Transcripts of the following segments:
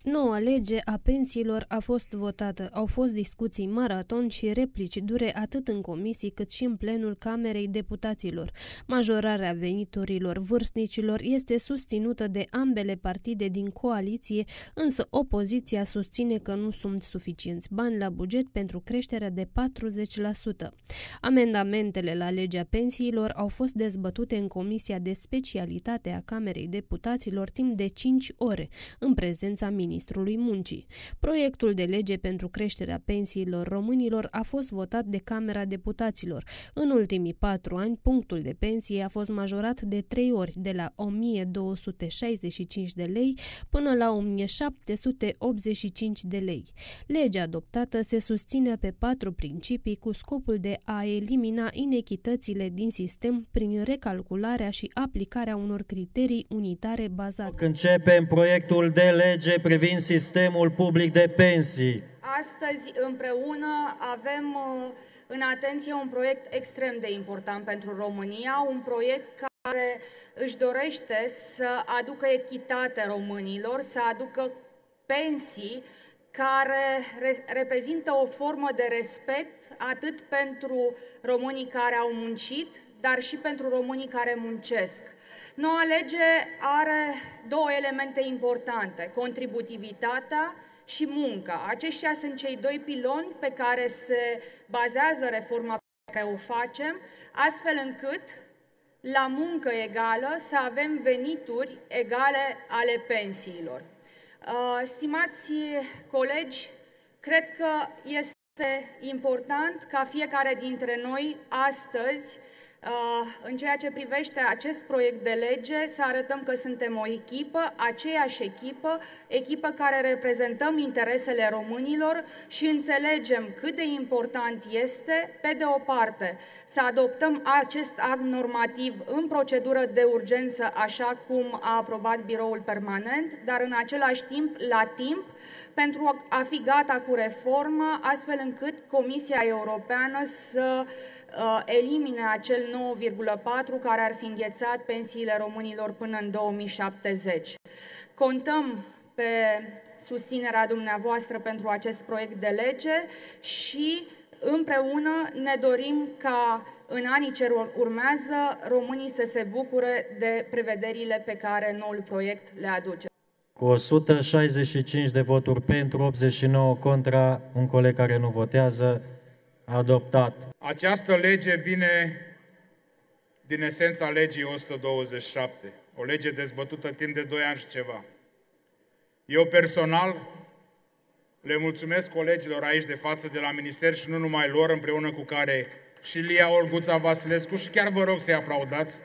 Noua lege a pensiilor a fost votată. Au fost discuții maraton și replici dure atât în comisii cât și în plenul Camerei Deputaților. Majorarea veniturilor vârstnicilor este susținută de ambele partide din coaliție, însă opoziția susține că nu sunt suficienți bani la buget pentru creșterea de 40%. Amendamentele la legea pensiilor au fost dezbătute în Comisia de Specialitate a Camerei Deputaților timp de 5 ore, în prezența Ministrului Muncii. Proiectul de lege pentru creșterea pensiilor românilor a fost votat de Camera Deputaților. În ultimii 4 ani, punctul de pensie a fost majorat de 3 ori, de la 1265 de lei până la 1785 de lei. Legea adoptată se susține pe 4 principii cu scopul de a elimina inechitățile din sistem prin recalcularea și aplicarea unor criterii unitare bazate. Începem proiectul de lege privind sistemul public de pensii. Astăzi, împreună, avem în atenție un proiect extrem de important pentru România, un proiect care își dorește să aducă echitate românilor, să aducă pensii care reprezintă o formă de respect atât pentru românii care au muncit, dar și pentru românii care muncesc. Noua lege are 2 elemente importante, contributivitatea și munca. Aceștia sunt cei 2 piloni pe care se bazează reforma pe care o facem, astfel încât la muncă egală să avem venituri egale ale pensiilor. Stimați colegi, cred că este important ca fiecare dintre noi astăzi, în ceea ce privește acest proiect de lege, să arătăm că suntem o echipă, aceeași echipă care reprezentăm interesele românilor și înțelegem cât de important este, pe de o parte, să adoptăm acest act normativ în procedură de urgență, așa cum a aprobat Biroul Permanent, dar în același timp, la timp, pentru a fi gata cu reforma, astfel încât Comisia Europeană să elimine acel 9,4 care ar fi înghețat pensiile românilor până în 2070. Contăm pe susținerea dumneavoastră pentru acest proiect de lege și împreună ne dorim ca în anii ce urmează românii să se bucure de prevederile pe care noul proiect le aduce. Cu 165 de voturi pentru, 89 contra, un coleg care nu votează, adoptat. Această lege vine din esența legii 127, o lege dezbătută timp de 2 ani și ceva. Eu personal le mulțumesc colegilor aici de față de la minister și nu numai lor, împreună cu care și Lia Olguța Vasilescu, și chiar vă rog să-i aplaudați.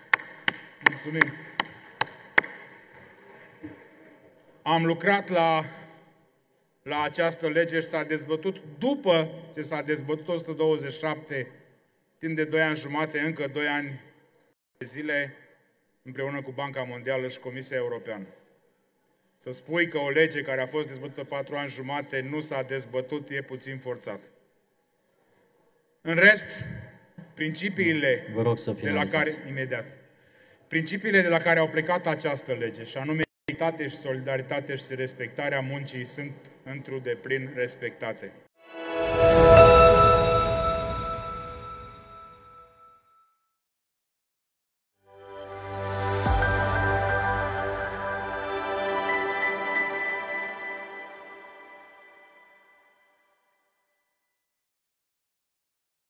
Mulțumim! Am lucrat la această lege și s-a dezbătut, după ce s-a dezbătut 127, timp de 2 ani jumate, încă 2 ani de zile, împreună cu Banca Mondială și Comisia Europeană. Să spui că o lege care a fost dezbătută 4 ani jumate nu s-a dezbătut e puțin forțat. În rest, principiile principiile de la care au plecat această lege, și anume egalitate și solidaritate și respectarea muncii, sunt întru deplin respectate.